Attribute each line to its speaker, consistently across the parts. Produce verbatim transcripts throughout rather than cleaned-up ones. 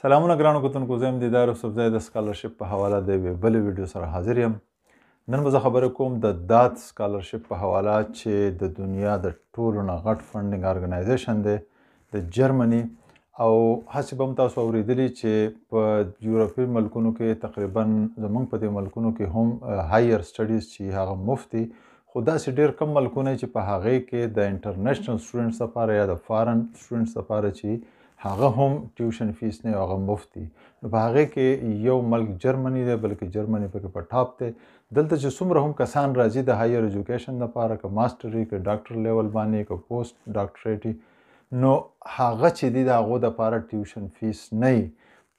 Speaker 1: سلامونه ګرانو کتونکو، زه یم دیدار یوسفزی د سکالرشپ په حواله د یوې بلې ویډیو سره حاضر یم. نن به زه خبرې کوم د داد سکالرشپ په حواله چې د دنیا د ټولو نه غټ فنډینګ ارګنایزیشن دی د جرمني، او هسې به هم تاسو اورېدلي چې په یورپي ملکونو کې تقریبا زموږ په دې ملکونو کې هم هایر سټډیز چې هغه مفت دي، خو داسې ډېر کم ملکونه چې په هغې کې د انټرنیشنل سټوډنټس لپاره یا د فارن سټوډنټس لپاره چې هغه هم ټیوشن فیس نه هغه مفت دي. نو په هغې کې یو ملک جرمني دی، بلکې جرمني پکې په ټاپ دی. دلته چې څومره هم کسان راځي د هایر ایجوکیشن لپاره، که ماسټري که ډاکټر لیول باندې که پوسټ ډاکټریټي، نو هغه چې دی د هغو دپاره ټیوشن فیس نه وي.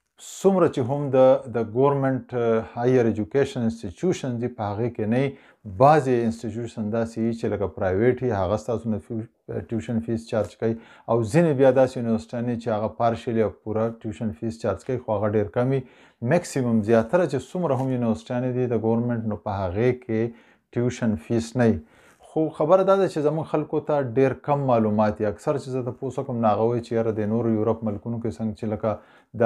Speaker 1: څومره چې هم د د ګورمنټ هایر ایجوکیشن انسټیټیوشن دي په هغې کې نه وي. بعضې انسټیټیوشن داسې وي چې لکه پرایویټ وي، هغه ستاسو نه ټیوشن فیس چارج کوي، او ځینې بیا داسې یونیورسټیانې چې هغه پارشلي او پوره ټیوشن فیس چارج کوي، خو هغه ډېر کم وي. میکسیمم زیاتره چې څومره هم یونیورسټیانې دي د ګورمنټ، نو په هغې کې ټیوشن فیس نه وي. خو خبره دا ده چې زموږ خلکو ته ډېر کم معلومات دي. اکثر چې زه تپوس وکړم نو هغه وایي چې یاره د نورو یورپ ملکونو کې څنګه چې لکه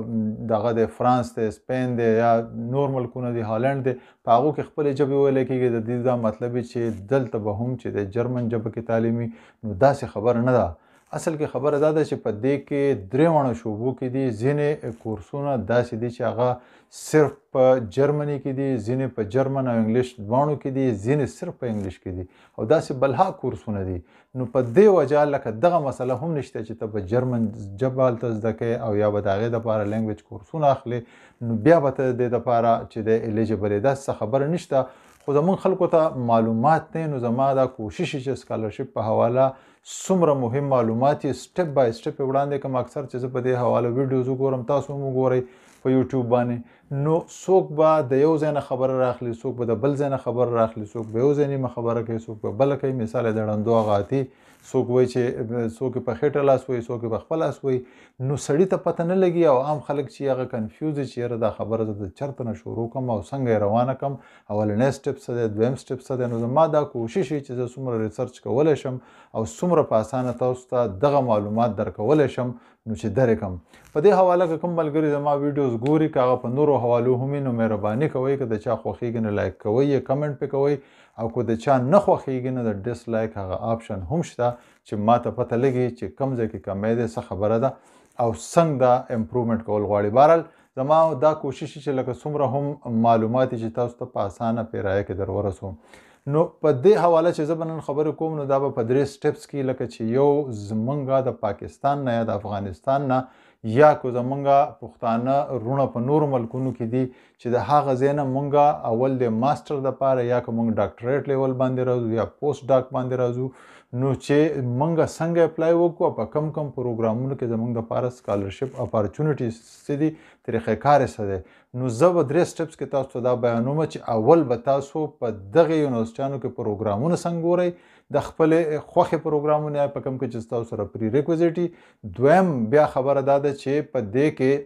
Speaker 1: د دغه د فرانس دی، سپین دی، یا نور ملکونه دي، هالنډ دی، په هغو کې خپلې ژبې ویلی کېږي. د دې دا مطلب چې دلته به هم چې د جرمن ژبه کې تعلیم وي، نو داسې خبره نه ده. اصل کې خبره دا ده چې په دې کې درې واړو شعبو کې دي. ځینې کورسونه داسې دي چې هغه صرف په جرمني کې دي، ځینې په جرمن او انګلیش دواړو کې دي، ځینې صرف په انګلیش کې دي، او داسې بلها کورسونه دي. نو په دې وجه لکه دغه مسله هم نشته چې ته په جرمن ژبه هلته زده کوې او یا به د هغې دپاره لینګویج کورسونه اخلي، نو بیا به ته د دې دپاره چې دی ایلیجبل یې. داسې څه خبره نشته، خو زموږ خلکو ته معلومات نه. نو زما دا کوشش چې سکالرشپ په حواله څومره مهم معلومات یې سټپ بای سټپ یې وړاندې کړم. اکثر چې زه په دې حواله ویډیوز وګورم، تاسو هم وګورئ په یوټیوب باندې، نو څوک به د یو ځای نه خبره راخلي، څوک به د بل ځای نه خبره راخلي، څوک به یو ځای نیمه خبره کوي، څوک به بله کوي. مثال یې د ړندو هغه اتي، څوک وایي چې څوک یې په خېټه لاس وایي، څوک یې په خپل لاس وایي. نو سړي ته پته نه لګي، او عام خلک چې هغه کنفیوز دي چې یاره دا خبره زه د چېرته نه شروع کړم او څنګه یې روانه کړم، اولنی سټپ څه دی، دویم سټپ څه دی. نو زما دا کوشش وي چې زه څومره ریسرچ کولی شم او څومره په اسانه تاسو ته دغه معلومات درکولی شم، نو چې درې کړم. په دې حواله که کوم ملګري زما ویډیوز ګوري، که هغه په نورو حوالو هم وي، نو مهرباني کوئ که د چا خوښېږي نو لایک کوئ یې، کمنټ پې کوئ، او که د چا نه خوښېږي نو د ډس لایک هغه آپشن هم شته چې ما ته پته لګي چې کوم ځای کې کمی دی، څه خبره ده، او څنګه دا امپرومنټ کول غواړي. بهرحال زما دا کوشش چې لکه څومره هم معلومات چې تاسو ته په اسانه پیرایه کې در ورسوم. نو په دې حواله چې زه به نن خبرې کوم، نو دا به په درې سټپس کې، لکه چې یو زمونږ د پاکستان نه یا د افغانستان نه، یا که زمونږ پښتانه وروڼه په نورو ملکونو کې دي چې د هغه ځای نه مونږ اول د ماسټر دپاره یا که مونږ ډاکټریټ لیول باندې راځو یا پوسټ ډاک باندې راځو، نو چې مونږ څنګه اپلای وکړو، په کم کم پروګرامونو کې زمونږ دپاره سکالرشپ اپارچونیټیز څه دي، طریقې کار یې څه دی. نو زه به درې سټپس کې تاسو ته دا بیانوم چې اول به تاسو په دغې یونیورسټیانو کې پروګرامونه څنګه ګورئ، د خپلې خوښې پروګرامونه یا په کوم کې چې ستاسو سره پری ریکوزیټ وي. دویم بیا خبره دا ده چې په دې کې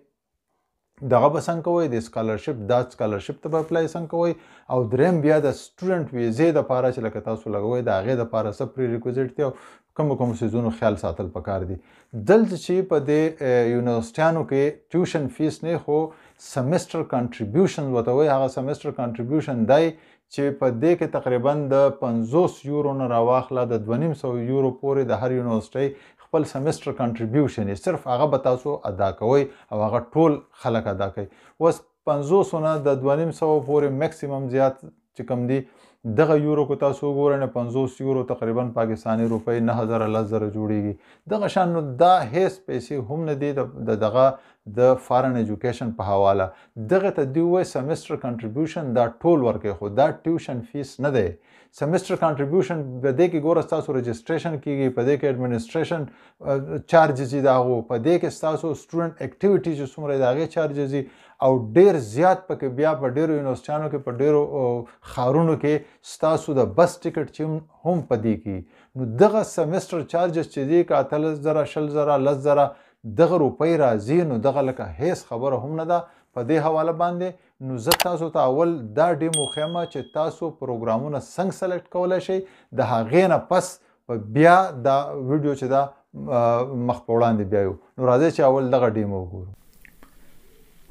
Speaker 1: دغه به څنګه کوئ، د سکالرشپ داد سکالرشپ ته به اپلای څنګه کوئ، او دریم بیا د سټوډنټ ویزې دپاره چې لکه تاسو لګوئ د هغې دپاره څه پری ریکوزیټ دي او کوم کوم څیزونو خیال ساتل پکار دي. دلته چې په دې یونیورسټیانو کې ټیوشن فیس نه، خو سمسټر کنټریبیوشن ورته وایي. هغه سمسټر کنټریبیوشن دی چې په دې کې تقریبا د پنځوس یورو نه راواخله د دوه نیم سوه یورو پورې د هر یونیورسټۍ خپل سمسټر کنټریبیوشن یې صرف هغه به تاسو ادا کوئ، او هغه ټول خلک ادا کوي. اوس پنځوسو نه د دوه نیم سوه پورې میکسیمم زیات چې کوم دي، دغه یورو که تاسو وګورئ نو پنځوس یورو تقریبا پاکستاني روپۍ نه زره لس زره جوړېږي. دغه شان نو دا هیڅ پیسې هم نه دي د دغه د فارن ایجوکیشن په حواله. دغه ته دوی وایي سمسټر کنټریبیوشن، دا ټول ورکوي، خو دا ټیوشن فیس نه دی. سمسټر کنټریبیوشن په دې کې ګوره ستاسو رجسټریشن کېږي، په دې کې ایډمنسټریشن چارجز دي د هغو، په دې کې ستاسو سټوډنټ اکټیویټي چې څومره د هغې چارجز دي، او ډېر زیات پکې بیا په ډېرو یونیورسټیانو کې په ډېرو ښارونو کې ستاسو د بس ټکټ چې هم په دې کې. نو دغه سمسټر چارجز چې دي، که اتلس زره شل زره لس زره دغه روپۍ راځي، نو دغه لکه هیڅ خبره هم نه ده په دې حواله باندې. نو زه تاسو ته اول دا ډیمو ښیم چې تاسو پروګرامونه څنګه سلیکټ کولی شئ، د هغې نه پس بیا دا ویډیو چې دا مخ په وړاندې بیایو. نو راځئ چې اول دغه ډیمو وګورو.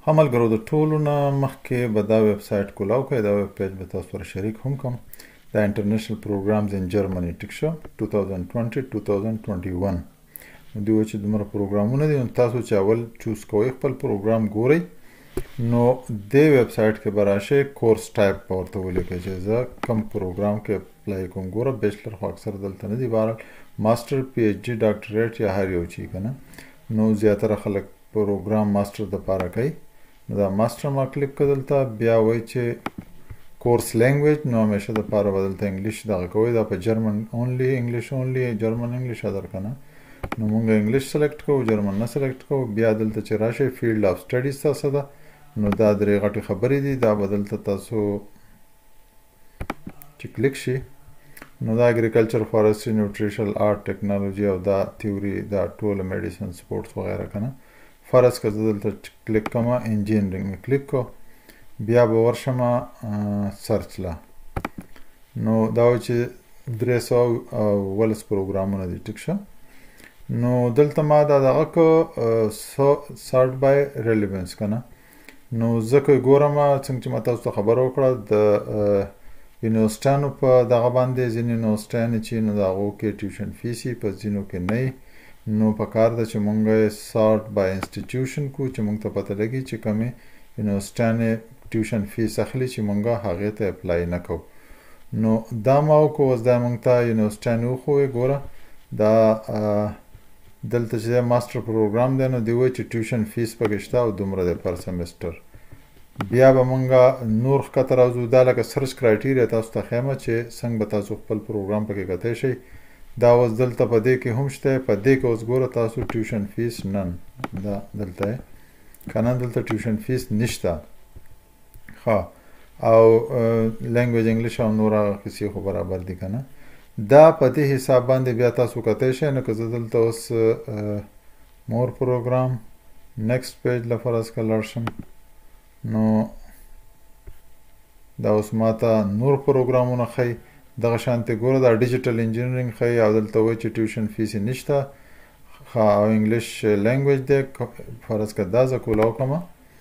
Speaker 1: ښه ملګرو د ټولو نه مخکې به دا ویب سایټ کولاو کړئ. دا ویب پیج به تاسو سره شریک هم کوم. دا انټرنیشنل پروګرامز ان جرمني ټیک شو two thousand twenty two thousand twenty-one. نو دوی چې دومره پروګرامونه دي نو تاسو چې اول چوز کوئ خپل پروګرام ګورئ نو دې ویب سایټ کې به راشئ کورس ټایپ به ورته ولیکئ چې زه کوم پروګرام کې اپلای کوم. ګوره بیچلر خو اکثر دلته نه دي، بهرحال ماسټر پی ایچ ډي ډاکټریټ یا هر یو چی که نه نو زیاتره خلک پروګرام ماسټر دپاره کوي. نو دا ماسټر ما کلیک کړه دلته، بیا وایي چې کورس لینګویج نو همیشه دپاره به دلته انګلیش دغه کوئ. دا په جرمن اونلی انګلیش اونلی جرمن انګلیش ادر که نه نو مونږ انګلیش سلیکټ کوو، جرمن نه سلیکټ کوو. بیا دلته چې راشئ فیلډ آف سټډیز تاسو ده نو دا درې غټې خبرې دي. دا به دلته تاسو چې کلیک شي نو دا اګریکلچر فارسټري نیوټریشن آرټ ټیکنالوژي او دا تیوري دا ټوله میډیسن سپورټس وغیره که نه فرض که زه دلته کلیک کوم انجینرینګ مې کلیک کو، بیا به ورشم سرچ لا نو دا و چې درې سوه اوولس پروګرامونه دي ټیک شه. نو دلته ما دا دغه کو سارټ بای ریلیونس که نه نو ځکه ګورم څنګه چې ما تاسو ته خبره وکړه د یونیورسټیانو په دغه باندې ځینې یونیورسټیانې چې نو د هغو کې ټیوشن فیس وي، په ځینو کې نه نو په کار ده چې مونږ یې سارټ بای انسټیټیوشن کو چې مونږ ته پته لګي چې کومې یونیورسټیانې ټیوشن فیس اخلي چې مونږ هغې ته اپلای نه کوو. نو دا ما وکړو، اوس دا مونږ ته یونیورسټیانې وښویې. ګوره دا دلته چې ماسټر پروګرام دی نو دی وایي چې ټیوشن فیس پکې شته او دومره دی پر سیمسټر. بیا به مونږ نور ښکته راځو. دا لکه سرچ کرایټیریا تاسو ته ښیمه چې څنګه به تاسو خپل پروګرام پکې کتی شئ. دا اوس دلته په دې کې هم شته، په دې کې اوس ګوره تاسو ټیوشن فیس نن دا دلته یې که نه دلته ټیوشن فیس نشته. ښه او لینګویج انګلیش او نور هغه کیسې خو برابر دي که نه. دا په دې حساب باندې بیا تاسو کتی شئ. نو که زه دلته اوس مور پروګرام نیکسټ پیج له فرض که لاړ شم نو دا اوس ما ته نور پروګرامونه ښیي. دغه شانتې ګوره دا ډیجیټل انجینرینګ ښیي او دلته وایي چې ټیوشن فیس یې نشته. ښه او انګلیش لینګویج دی، فرض که دا زه کولاو کړم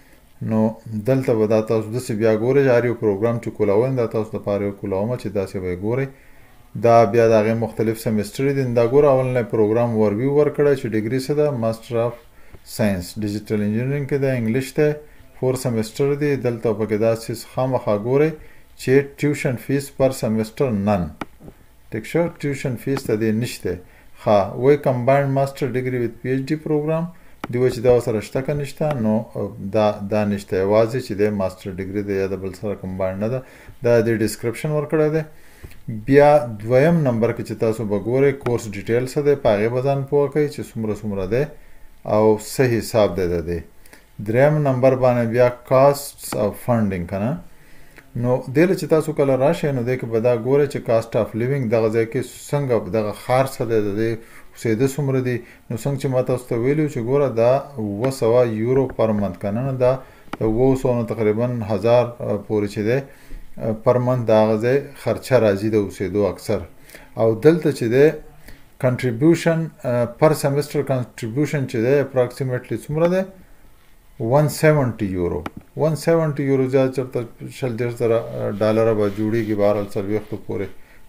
Speaker 1: نو دلته به دا تاسو داسې بیا ګورئ چې هر یو پروګرام چې کولاوئ دا تاسو دپاره یو کولاومه چې داسې به یې ګورئ. دا بیا د هغې مختلف سیمسټرې دي. دا ګوره اولنی پروګرام ورویو ورکړی چې ډګري څه ده ماسټر آف ساینس ډیجیټل انجینرینګ کې ده، انګلیش دی، فور سیمسټر دی. دلته پکې داسې خامخا ګورئ چې ټیوشن فیس پر سیمسټر نن ټیک شو، ټیوشن فیس ته دې نشته. ښه وایي کمباینډ ماسټر ډګري وت پی ایچ ډي پروګرام دی وایي چې دا ورسره شته که نشته نو دا دا نشته، یوازې چې دی ماسټر ډګري دی یا د بل سره کمباینډ نه ده. دا د ډسکرپشن ورکړی دی. بیا دویم نمبر کې چې تاسو به ګورئ کورس ډیټیل څه دی، په هغې به ځان پوه کوئ چې څومره څومره دی او څه حساب دی د دې. دریم نمبر باندې بیا کاسټس او فنډینګ که نه نو دې له چې تاسو کله راشئ نو دې کې به دا ګورئ چې کاسټ آف لیوینګ دغه ځای کې څنګه دغه ښار څه دی، د دې اوسېده څومره دي. نو څنګه چې ما تاسو ته ویلي چې ګوره دا اووه سوه یورو پر منت که نه دا د اووه سوو نه تقریبا هزار پورې چې دی پر منت د هغه ځای خرچه راځي د اوسېدو اکثر. او دلته چې دی کنټریبیوشن پر سیمسټر کنټریبیوشن چې دی اپراکسیمیټلی څومره دی one seventy یورو. one seventy یورو زیات چېرته شل دېرش زره ډالره به جوړېږي، بهرحال څلوېښتو پورې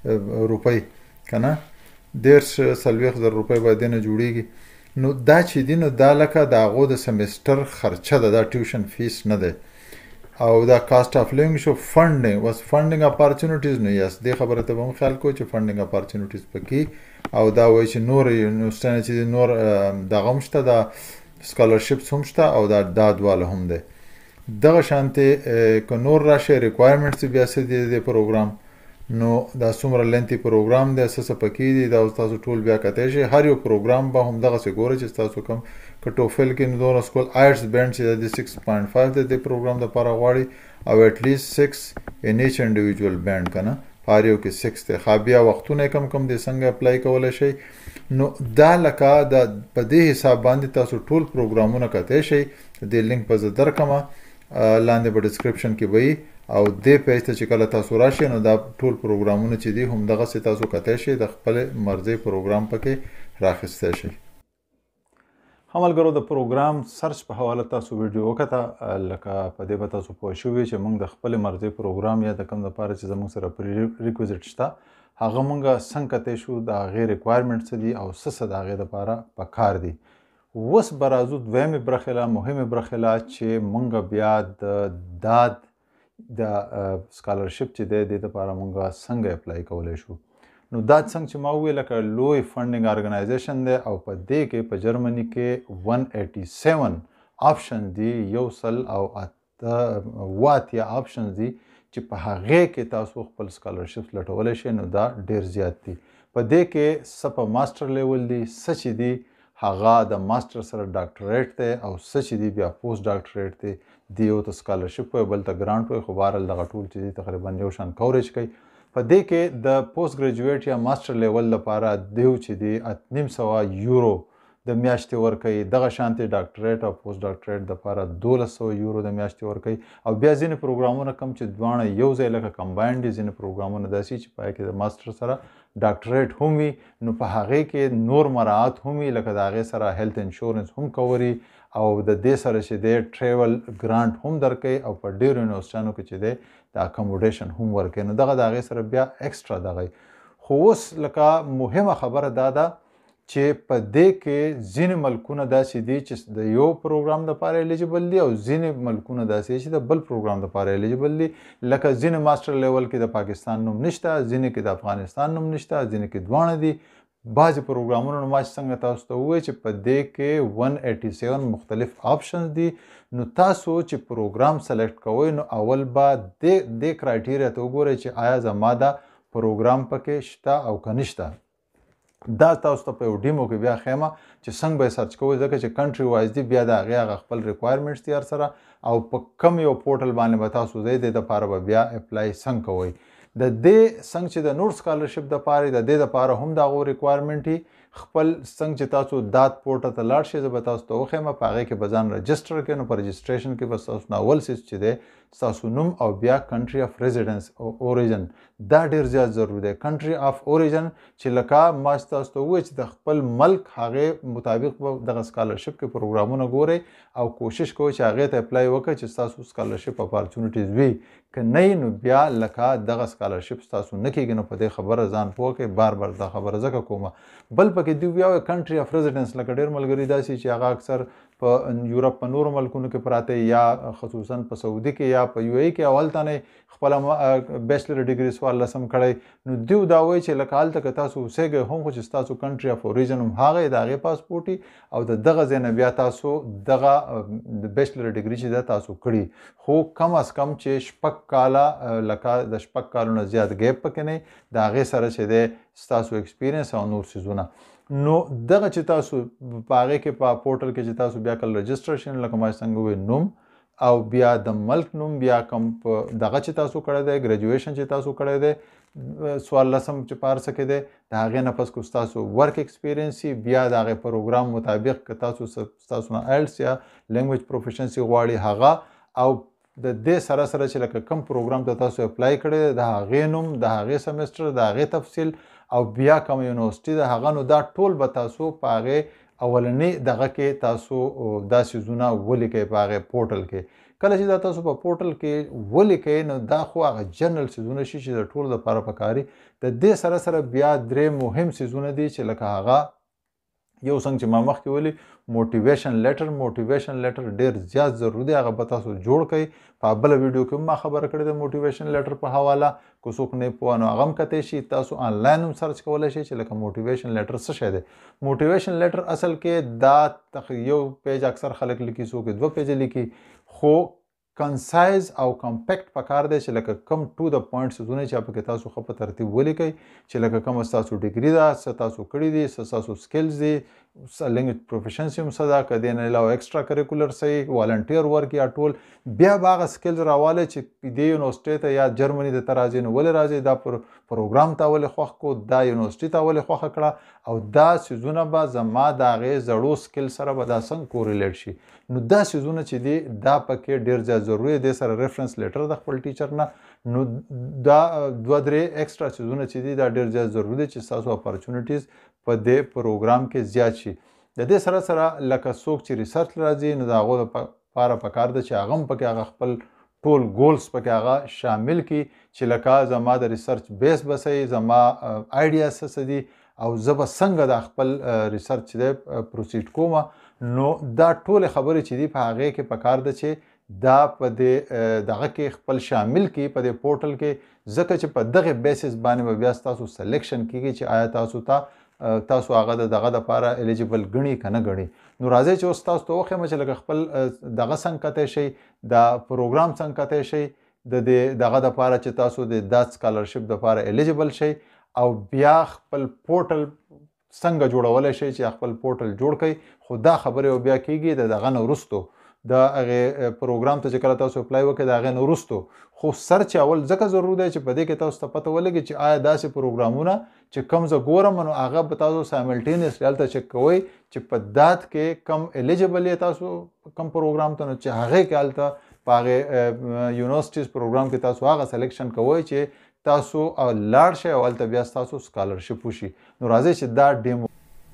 Speaker 1: روپۍ که نه دېرش څلوېښت زره روپۍ به دې نه جوړېږي. نو دا چې دي نو دا لکه د هغو د سیمسټر خرچه ده، دا ټیوشن فیس نه دی. او دا کاسټ آف لیوینګ شو. فنډینګ واس فنډینګ اپارچونیټیز نو یس دې خبره ته به هم خیال کوو چې فنډینګ اپارچونیټیز پکې. او دا وایي چې نور یونیورسټیانې چې نور دغه هم شته، دا سکالرشپس هم شته او دا داد والا هم دی. دغه شانتې که نور راشئ ریکوایرمنټس بیا څه دي د پروګرام نو دا څومره لینتي پروګرام دی، څه څه پکې دي دا اوس تاسو ټول بیا کتی شئ. هر یو پروګرام به همدغسې ګورئ چې ستاسو کوم که ټوفل کې نو دونه سکول آیټس بینډ چې د سکس پوینټ فایو د دې پروګرام دپاره غواړي او ایټ لیست سکس ان ایچ انډیویجول بینډ که نه په هر یو کې سکس دی. ښه بیا وختونه یې کم کم دی، څنګه اپلای کولی شئ. نو دا لکه د په دې حساب باندې تاسو ټول پروګرامونه کتی شئ. د دې لینک به زه درکړم لاندې به ډسکرپشن کې به وي او دې پیج ته چې کله تاسو راشئ نو دا ټول پروګرامونه چې دي همدغسې تاسو کتی شئ، د خپلې مرضۍ پروګرام پکې راخیستی شئ. ملګرو د پروګرام سرچ په حواله تاسو ویډیو وکړه، لکه په دې به تاسو پوه شوي چې موږ د خپلې مرضۍ پروګرام یا د کوم دپاره چې زموږ سره پري ریکوزیټ شته هغه موږ څنګه کتی شو، د هغې ریکوایرمنټ څه دي او څه څه د هغې دپاره پکار دي. اوس به راځو دویمې برخې له مهمې برخې له چې موږ بیا د داد د سکالرشپ چې دی دې دپاره موږ څنګه اپلای کولی شو. نو دا څنګه چې ما وویل لکه لوی فنډینګ ارګنایزیشن دی او په دې کې په جرمني کې ون ایټي سیون آپشن دي، یو سل او اته اوه اتیا آپشن دي چې په هغې کې تاسو خپل سکالرشپ لټولی شئ. نو دا ډېر زیات دي. په دې کې څه په ماسټر لیول دي، څه چې دي هغه د ماسټر سره ډاکټریټ دی او څه چې دي بیا پوسټ ډاکټریټ دی. دی یو ته سکالرشپ وایي، بل ته ګرانټ وایي، خو بهرحال دغه ټول چې دي تقریبا یو شان کوریج کوي. په دې کې د پوسټ ګریجویټ یا ماسټر لیول لپاره دیو چې دی اته نیم سوه یورو د میاشتې ورکوي. دغه شانتې ډاکټریټ او پوسټ ډاکټریټ دپاره دولس سوه یورو د میاشتې ورکوي. او بیا ځینې پروګرامونه کم چې دواړه یو ځای لکه کمباینډ دي، ځینې پروګرامونه داسې چې په هغې کې د ماسټر سره ډاکټریټ هم وي. نو په هغې کې نور مراعات هم وي، لکه د هغې سره هیلث انشورنس هم کوري او د دې سره چې دی ټریول ګرانټ هم درکوي او په ډېرو یونیورسټیانو کې چې دی د اکوموډیشن هم ورکوي. نو دغه د هغې سره بیا ایکسټرا دغه. خو اوس لکه مهمه خبره دا ده چې په دې کې ځینې ملکونه داسې دي چې د یو پروګرام دپاره الیجیبل دي او ځینې ملکونه داسې چې د بل پروګرام دپاره الیجیبل دي. لکه ځینې ماسټر لیول کې د پاکستان نوم نشته، ځینې کې د افغانستان نوم نشته، ځینې کې دواړه دي. بعضې پروګرامونو نو ما چې څنګه تاسو ته ووایي چې په دې کې ون ایټي سیون مختلف آپشنز دي. نو تاسو چې پروګرام سلیکټ کوئ نو اول به دې دې کرایټیریا ته وګورئ چې آیا زما دا پروګرام پکې شته او که نشته. دا تاسو ته په یو ډیمو کې بیا ښیمه چې څنګه به یې سرچ کوئ، ځکه چې کنټري وایز دي، بیا د هغې هغه خپل ریکوایرمنټس دي هر سره او په کم یو پورټل باندې به تاسو ځئ، دې دپاره به بیا اپلای څنګه کوئ. د دې څنګه چې د نور سکالرشپ دپاره د دې دپاره هم د هغو ریکوایرمنټ وي. خپل څنګه چې تاسو داد پورټل ته لاړ شئ، زه به تاسو ته وښیم، په هغې کې به ځان رجسټر کړئ. نو په رجسټریشن کې به ستاسو نه اول څیز چې دی ستاسو نوم او بیا کنټري اف ریزیډنس او اوریجن، دا ډېر زیات ضروري دی. کنټري اف اوریجن چې لکه ما چې تاسو ته ووایي چې د خپل ملک هغې مطابق به دغه سکالرشپ کې پروګرامونه ګورئ او کوشش کوئ چې هغې ته اپلای وکړئ چې ستاسو سکالرشپ اپارچونیټیز وي. که نه نو بیا لکه دغه سکالرشپ ستاسو نه کېږي. نو په دې خبره ځان پوه کړئ. بار بار دا خبره ځکه کومه. بل پکې دوی بیا وایي کنټري اف ریزیډنس، لکه ډېر ملګري داسې چې هغه اکثر په یورپ په نورو ملکونو کې پراته یا خصوصا په سعودي کې یا په یو ای کې او هلته نه خپله بیچلر ډګري څوارلسم کړی. نو دوی دا وایي چې لکه هلته که تاسو اوسېږئ هم خو چې ستاسو کنټري اف اوریجن هم هغه د هغې پاسپورټ وي او د دغه ځای نه بیا تاسو دغه بیچلر ډګري چې ده تاسو کړي، خو کم از کم چې شپږ کاله لکه د شپږ کالو نه زیات ګیپ پکې نه د هغې سره چې دی ستاسو ایکسپیرینس او نور څیزونه. نو دغه چې تاسو په هغې کې په پورټل کې چې تاسو بیا کله رجسټر شئ، لکه ما څنګه ووایي نوم او بیا د ملک نوم، بیا کوم په دغه چې تاسو کړی دی ګریجویشن چې تاسو کړی دی څوارلسم چې په هر څه کې دی، د هغې نه پس که ستاسو ورک ایکسپیرینس وي، بیا د هغې پروګرام مطابق که تاسو ستاسو نه آیلټس یا لینګویج پروفیشنسي غواړي هغه، او د دې سره سره چې لکه کوم پروګرام ته تاسو اپلای کړی دی د هغې نوم، د هغې سمیسټر، د هغې تفصیل او بیا کوم یونیورسټي د هغه، نو دا ټول به تاسو په هغې اولنۍ دغه کې تاسو دا څیزونه ولیکئ په هغې پورټل کې. کله چې دا تاسو په پورټل کې ولیکئ نو دا خو هغه جنرل څیزونه شي چې د ټولو دپاره پکاري. د دې سره سره بیا درې مهم څیزونه دي چې لکه هغه یو څنګه چې ما مخکې ویلي موټیویشن لیټر. موټیویشن لیټر ډېر زیات ضروري دی، هغه به تاسو جوړ کړئ. په بله ویډیو کې هم ما خبره کړې ده موټیویشن لیټر په حواله، که څوک نه پوه نو هغه هم کتی شي. تاسو آنلاین هم سرچ کولی شئ چې لکه موټیویشن لیټر څه شی دی. موټیویشن لیټر اصل کې دا یو پیج اکثر خلک لیکي، څوک دوه پیجه لیکي، خو کنسایز او کمپیکټ پکار دی چې لکه کم ټو د پوینټ څیزونه چې پکې تاسو ښه په ترتیب ولیکئ چې لکه کومه ستاسو ډګري ده، څه تاسو کړي دي، څه ستاسو سکلز دي، لینګویج پروفیشنسي هم څه ده، که دې نه علاوه ایکسټرا کریکولر څه والنټیر ورک یا ټول. بیا به هغه سکلز راوالی چې دې یونیورسټۍ ته یا جرمني د ته راځئ نو ولې راځئ، دا پروګرام ته ولې خوښ کړو، دا یونیورسټۍ ته ولې خوښه کړه، او دا څیزونه به زما د هغې زړو سکل سره به دا څنګه کورلیټ شي. نو دا څیزونه چې دي دا پکې ډېر زیات ضروري دی. دې سره ریفرنس لیټر د خپل ټیچر نه. نو دا دوه درې ایکسټرا څیزونه چې دي دا ډېر زیات ضروري دی چې ستاسو اپارچونیټیز په دې پروګرام کې زیات شي. د دې سره سره لکه څوک چې ریسرچ راځي نو د هغو دپاره پکار ده چې هغه هم پکې هغه خپل ټول ګولز پکې هغه شامل کړي چې لکه زما د ریسرچ بیس به څه زما آیډیا څه دي او زه به څنګه د خپل ریسرچ چې دی پروسیډ کوم. نو دا ټولې خبرې چې دي په هغې کې پکار ده چې دا په دې دغه کې خپل شامل کړي په دې پورټل کې، ځکه چې په دغه بیسس باندې به بیا ستاسو سلیکشن کیږي چې آیا تاسو ته تاسو هغه د دغه دپاره الیجیبل ګڼي که نه ګڼي. نو راځئ چې اوس تاسو ته وښیم چې لکه خپل دغه څنګه کتی شئ، دا پروګرام څنګه کتی شئ د دې دغه دپاره چې تاسو د داد سکالرشپ دپاره الیجیبل شئ، او بیا خپل پورټل څنګه جوړولی شئ چې خپل پورټل جوړ کړئ. خو دا خبرې بیا کیږي د دغه نه وروستو، د هغې پروګرام ته چې کله تاسو اپلای وکړئ د هغې نه وروستو. خو سرچ اول ځکه ضرور دی چې په دې کې تاسو ته پته ولګي چې آیا داسې پروګرامونه چې کوم زه ګورم نو هغه به تاسو سایملټینیسلی هلته چک کوئ چې په داد کې کم الیجیبل یې تاسو کم پروګرام ته، نو چې هغې کې هلته په هغې یونیورسټیز پروګرام کې تاسو هغه سلیکشن کوئ چې تاسو لاړ شئ او هلته بیا ستاسو سکالرشپ وشي. نو راځئ چې دا ډیمو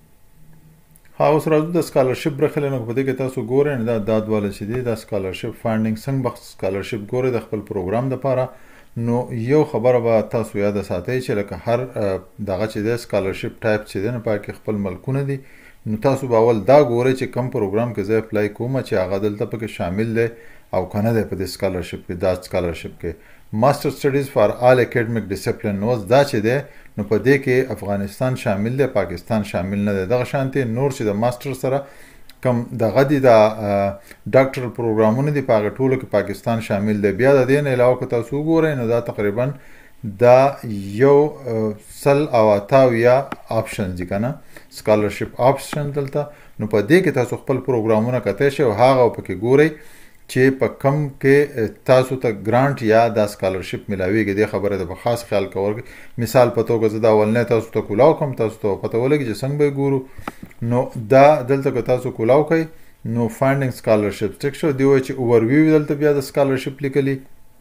Speaker 1: ها اوس راځو د سکالرشپ برخه لنه په دې کې تاسو ګورئ دا داد والا چې دی دا سکالرشپ فانډینګ څنګه به سکالرشپ ګورئ د خپل پروګرام دپاره. نو یو خبره به تاسو یاد ساتئ چې لکه هر دغه چې دی سکالرشپ ټایپ چې دی نو په کې خپل ملکونه دي. نو تاسو به اول دا ګورئ چې کم پروګرام کې زه اپلای کوم چې هغه دلته پکې شامل دی او که نه دی په دې سکالرشپ کې داد سکالرشپ کې. ماسټر سټډیز فار آل اکیډمیک ډسپلین نو دا چې دی نو په دې کې افغانستان شامل دی، پاکستان شامل نه دی. دغه شانتې نور چې د ماسټر سره کم دغه دي د ډاکټرل پروګرامونه دي په هغه ټولو کې پاکستان شامل دی. بیا د دې نه علاوه که تاسو وګورئ نو دا تقریبا دا یو سل او اته اویا آپشنز دي که نه سکالرشپ آپشن دلته. نو په دې کې تاسو خپل پروګرامونه کتی شئ او هغه پکې ګورئ چې په کم کې تاسو ته ګرانټ یا دا سکالرشپ ملاویږي. دې خبره ته به خاص خیال کول. مثال په توګه زه دا اولنی تاسو ته کولاو کوم، تاسو ته پته ولګي چې څنګه به یې ګورو. نو دا دلته که تاسو کولاو کوئ نو فانډینګ سکالرشپ ټیک شو. دی وایي چې اوورویو دلته بیا د سکالرشپ لیکلي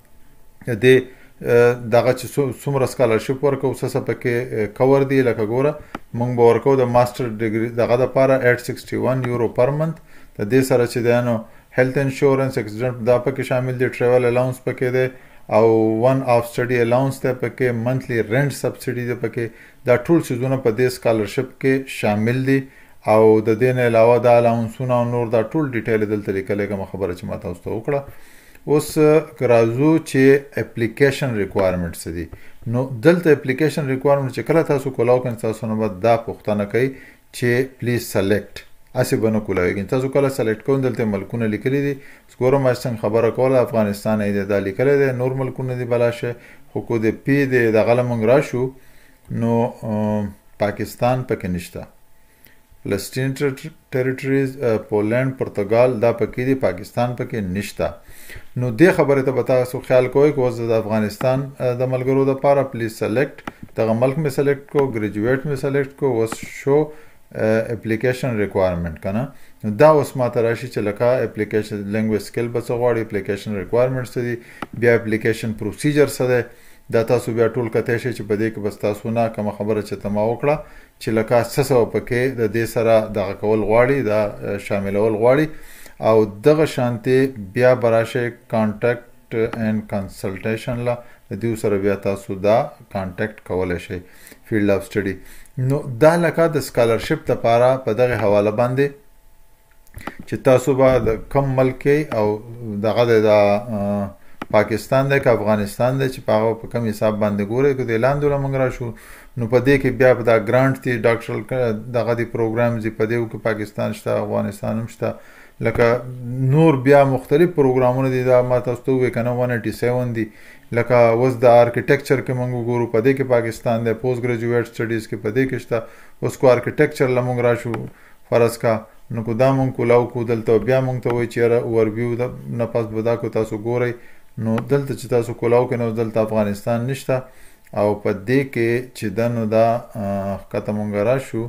Speaker 1: دې دغه چې څومره سکالرشپ ورکوو څه څه پکې کور دي. لکه ګوره موږ به ورکوو د ماسټر ډګري دغه دپاره ایټ سکسټي ون یورو پر منت. د دې سره چې دی نو هیلث انشورنس اکسیډنټ دا پکې شامل دي، ټریول الاونس پکې دی او ون آف سټډي الاونس دی پکې، منتلی رینټ سبسډي دی پکې. دا ټول څیزونه په دې سکالرشپ کې شامل دي او د دې نه علاوه دا الاونسونه او نور دا ټول ډیټیل دلته لیکلی کومه خبره چې ما تاسو ته وکړه. اوس راځو چې اپلیکیشن ریکوایرمنټ څه دي. نو دلته اپلیکیشن ریکوایرمنټ چې کله تاسو کولاو کوئ تاسو نه به دا پوښتنه کوي چې پلیز سلیکټ اسې به نه کولاویږي. تاسو کله سلیکټ کوئ دلته ملکونه لیکلي دي. ګورم ما څنګه خبره کوله افغانستان یې دی دا لیکلی دی، نور ملکونه دي بلاشه. خو کو د پی دی دغه له موږ راشو نو پاکستان پکې نشته، فلسطین ټریټریز، پولینډ، پرتګال دا پکې دي، پاکستان پکې نشته. نو دې خبرې ته به تاسو خیال کوئ که اوس د افغانستان د ملګرو دپاره پلیز سلیکټ دغه ملک مې سلیکټ کو، ګریجویټ مې سلیکټ کو. اوس شو اپلیکیشن ریکوایرمنٹ کنه نو دا اوس ماته راشي چې لکه اپلیکیشن لینګویج سکل به څه غواړي، اپلیکیشن ریکوایرمنټ څه دي، بیا اپلیکیشن پروسیجر څه دی. دا تاسو بیا ټول کتی شئ چې په دې کې بس تاسو نه کومه خبره چې ته ما وکړه چې لکه څه څه پکې د دې سره دغه کول غواړي، دا شاملول غواړي. او دغه شانتې بیا به راشئ کانټیکټ اینډ کنسلټیشن له د دې سره بیا تاسو دا کانټیکټ کولی شئ فیلډ اف سټډي. نو دا لکه د سکالرشپ دپاره په دغه حواله باندې چې تاسو به د کم ملک او دغه د پاکستان دی که افغانستان دی چې په هغه په کم حساب باندې ګورئ. که د اعلان دوله موږ راشو نو په دې کې بیا په دا ګرانټ دي، ډاکټرل دغه دي پروګرامز دي، په دې کې پاکستان شته، افغانستان هم شته. لکه نور بیا مختلف پروګرامونه دي، دا ما تاسو ته ووایي که نه ون ایټي سیون دي. لکه اوس د آرکیټیکچر کې موږ وګورو په دې کې پاکستان دی، پوسټ ګریجویټ سټډیز کې په دې کې شته. اوس کو آرکیټیکچر له موږ راشو فرض کا نو کو دا موږ کولاو کو دلته بیا موږ ته وایي چې یاره اوورویو نه پس به دا کو تاسو ګورئ. نو دلته چې تاسو کولاو کوئ نو دلته افغانستان نشته او په دې کې چې ده نو دا ښکته موږ راشو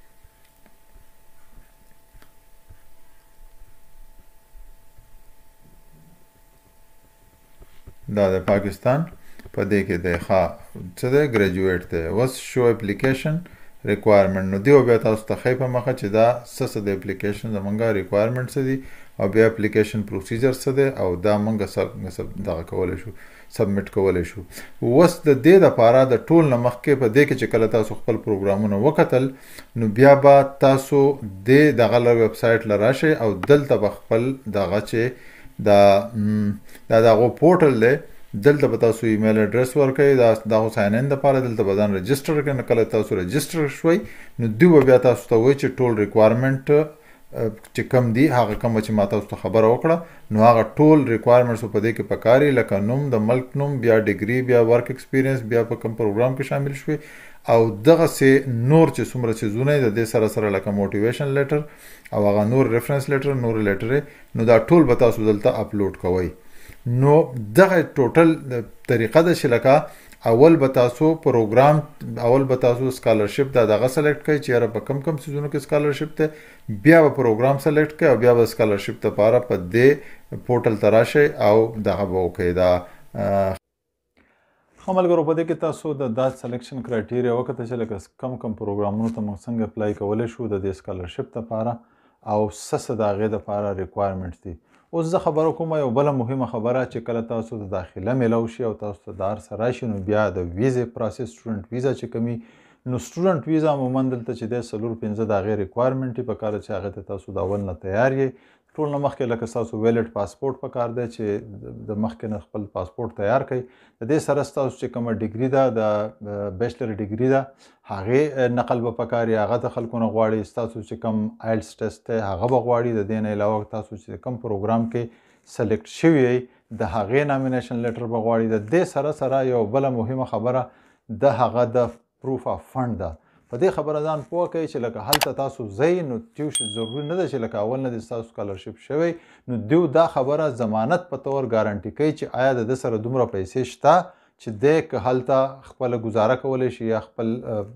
Speaker 1: دا د پاکستان په دې کې دی ښه څه دی ګریجویټ دی. اوس شو اپلیکیشن ریکوایرمنټ. نو دیو بیا تاسو ته ښایي په مخه چې دا څه څه د اپلیکیشن زمونږ ریکوایرمنټ څه دي او بیا اپلیکیشن پروسیجر څه دی او دا مونږ دغه کولی شو سبمیټ کولی شو. اوس د دې دپاره د ټول نه مخکې په دې کې چې کله تاسو خپل پروګرامونه وکتل نو بیا به تاسو د دغه ویب سایټ له راشئ او دلته به خپل دغه چې دا دا دغه پورټل دی دلته به تاسو ایمیل اډرس ورکوئ دا دغه ساین ان دپاره دلته به ځان رجسټر کړئ. نو کله تاسو رجسټر شوئ نو دوی به بیا تاسو ته وایي چې ټول ریکوایرمنټ چې کم دي هغه کومه چې ما تاسو ته خبره وکړه نو هغه ټول ریکوایرمنټس په دې کې پکاري لکه نوم د ملک نوم بیا ډیګري بیا ورک ایکسپیرینس بیا په کوم پروګرام کې شامل شوي او دغسې نور چې څومره څیزونه د دې سره سره لکه موټیویشن لیټر او هغه نور ریفرنس لیټر نور لیټرې نو دا ټول به تاسو دلته اپلوډ کوئ. نو دغه ټوټل طریقه ده چې لکه اول به تاسو پروګرام اول به تاسو سکالرشپ دا دغه سلیکټ کړئ چې یاره په کم کم څیزونو کې سکالرشپ دی بیا به پروګرام سلیکټ کړئ او بیا به سکالرشپ دپاره په دې پورټل ته راشئ او دغه به وکړئ. دا ښه ملګرو په دې کې تاسو د داد سلیکشن کرایټیریا وکتل چې لکه کم کم پروګرامونو ته موږ څنګه اپلای کولی شو د دې سکالرشپ دپاره او څه څه د هغې دپاره ریکوایرمنټس دي. اوس زه خبره کوم یو بله مهمه خبره چې کله تاسو د داخله میلاو شي او تاسو ته د هر څه راشي نو بیا د ویزې پروسس سټوډنټ ویزا چې کومي نو سټوډنټ ویزا عموما دلته چې دی څلور پنځه د هغې ریکوایرمنټ یې پکار چې هغې ته تاسو د اول نه تیار یې ټول نه مخکې لکه ستاسو ویلډ پاسپورټ پکار دی چې د مخکې نه خپل پاسپورټ تیار کړئ. د دې سره ستاسو چې کومه ډیګري ده د بیچلر ډیګري ده هغې نقل به پکار یې هغه د خلکو نه غواړي. ستاسو چې کوم آیلټس ټیسټ دی هغه به غواړي. د دې نه علاوه تاسو چې کوم پروګرام کې سلیکټ شوي یې د هغې نامینیشن لیټر به غواړي. د دې سره سره یو بله مهمه خبره د هغه د پروف آف فنډ ده. په دې خبره ځان پوه کوئ چې لکه هلته تاسو ځئ نو ټیوشن ضروري نه ده چې لکه اول نه د ستاسو سکالرشپ شوی نو دوی دا خبره ضمانت په طور ګارنټي کوي چې آیا د ده سره دومره پیسې شته چې دی که هلته خپله ګزاره کولی شي یا خپل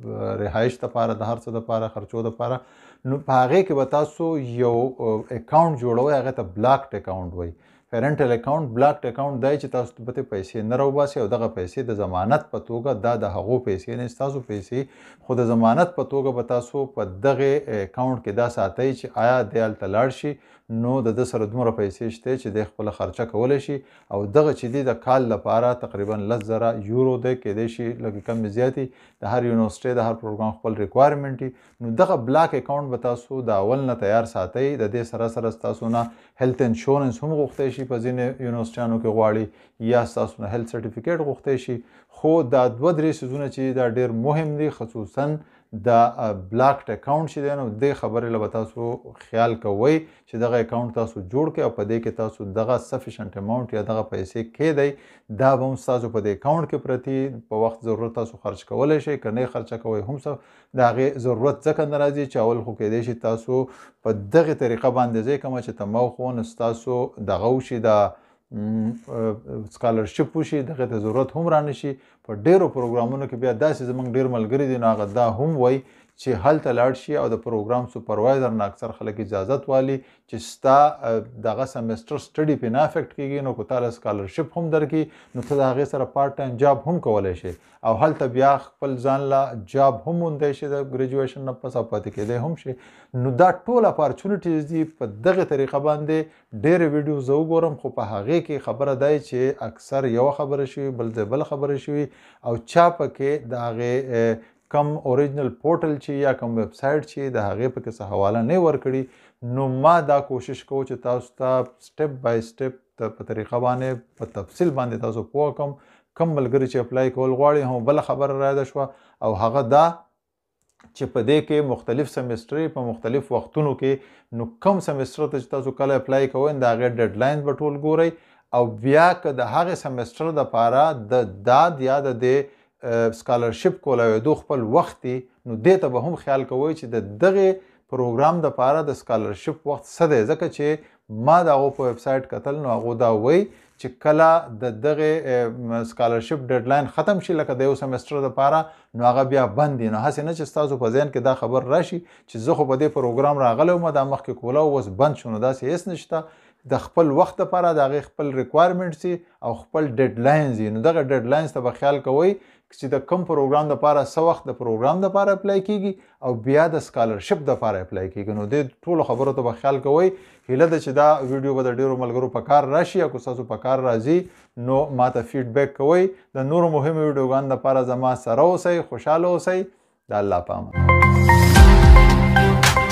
Speaker 1: رهایش دپاره د هر څه دپاره خرچو دپاره نو په هغې کې به تاسو یو اکاونټ جوړوئ هغې ته بلاکډ اکاونټ وایي. پیرنټل اکاونټ بلاکډ اکاونټ دی چې تاسو به پیسې نه راوباسئ او دغه پیسې د ضمانت په توګه دا د هغو پیسې نه ستاسو پیسې خو د ضمانت په توګه به تاسو په دغې اکاونټ کې دا ساتئ چې آیا دی هلته لاړ شي نو د ده سره دومره پیسې شته چې دی خپله خرچه کولی شي او دغه چې دی د کال لپاره تقریبا لس زره یورو دی کیدای شي لږې کمې زیاتې د هر یونیورسټۍ د هر پروګرام خپل ریکوایرمنټ نو دغه بلاک اکاونټ به تاسو د اول نه تیار ساتئ. د دې سره سره ستاسو نه هیلث انشورنس هم غوښتی شي په ځینې یونیورسټیانو کې غواړي یا ستاسو نه هیلث سرټیفیکیټ غوښتی شي خو دا دوه درې څیزونه چې دا ډېر مهم دي خصوصا د بلاکډ اکاونټ چې دی نو دې خبرې له به تاسو خیال کوئ چې دغه اکاونټ تاسو جوړ کړئ او په دې کې تاسو دغه سفیشنټ اماونټ یا دغه پیسې کیدئ دا به هم ستاسو په دې اکاونټ کې پرتي په وخت ضرورت تاسو خرچ کولی شئ که نه خرچه کوئ هم څه د هغې ضرورت ځکه نه راځي چې اول خو کیدای شي تاسو په دغې طریقه باندې ځئ کومه چې تمه خو نو ستاسو دغه وشي د سکالرشپ وشي دغې ته ضرورت هم رانه شي. په ډېرو پروګرامونو کې بیا داسې زموږ ډېر ملګري دي نو هغه دا هم وایي چې هلته لاړ شي او د پروګرام سوپروایزر نه اکثر خلک اجازت والي چې ستا دغه سمسټر سټډي پې نه افیکټ کېږي نو که تا له سکالرشپ هم درکړي نو ته د هغې سره پارټ ټایم جاب هم کولی شي او هلته بیا خپل ځان له جاب هم موندی شي د ګریجویشن نه پس او پاتې کېدی هم شي. نو دا ټول اپارچونیټیز دي. په دغې طریقه باندې ډېرې ویډیوز زه وګورم خو په هغې کې خبره دی چې اکثر یوه خبره شوي بل ځای بله خبره شوي او چا پکې د هغې کم اوریجنل پورټل چې یا کم ویب سایټ چې د هغې پکې څه حواله نه ورکړي نو ما دا کوشش کوو چې تاسو ته سټپ بای سټپ په طریقه باندې په تفصیل باندې تاسو پوه کړم. کم ملګري چې اپلای کول غواړي هم بله خبره رایاده شوه او هغه دا چې په دې کې مختلف سمسټرې په مختلف وختونو کې نو کم سمسټر ته چې تاسو کله اپلای کوئ د هغې ډیډلاین به ټول ګورئ او بیا که د هغې سمسټر دپاره د داد یا د دې سکالرشپ کولایدو خپل وخت دی نو دې ته به هم خیال کوئ چې د دغې پروګرام دپاره د سکالرشپ وخت څه دی ځکه چې ما د هغو په ویب سایټ کتل نو هغو دا وایي چې کله د دغې سکالرشپ ډیډلاین ختم شي لکه د یو سمسټر دپاره نو هغه بیا بند دي. نو هسې نه چې ستاسو په ذهن کې دا خبر راشي چې زه خو په دې پروګرام راغلی وم دا مخکې کوله اوس بند شو نو داسې هېڅ نشته. د خپل وخت دپاره د هغې خپل ریکوایرمنټس او خپل ډیډلاینز دي نو دغه ډیډلاینز ته به خیال کوئ چې د کم پروګرام دپاره څه وخت د پروګرام دپاره اپلای کیږي او بیا د سکالرشپ دپاره اپلای کیږي. نو دې ټولو خبرو ته به خیال کوئ. هیله ده چې دا ویډیو به د ډېرو ملګرو په کار راشي. او که ستاسو په کار راځي نو ما ته فیډبیک کوئ. د نورو مهمو ویډیوګانو دپاره زما سره اوسئ، خوشحاله اوسئ. د الله په امان.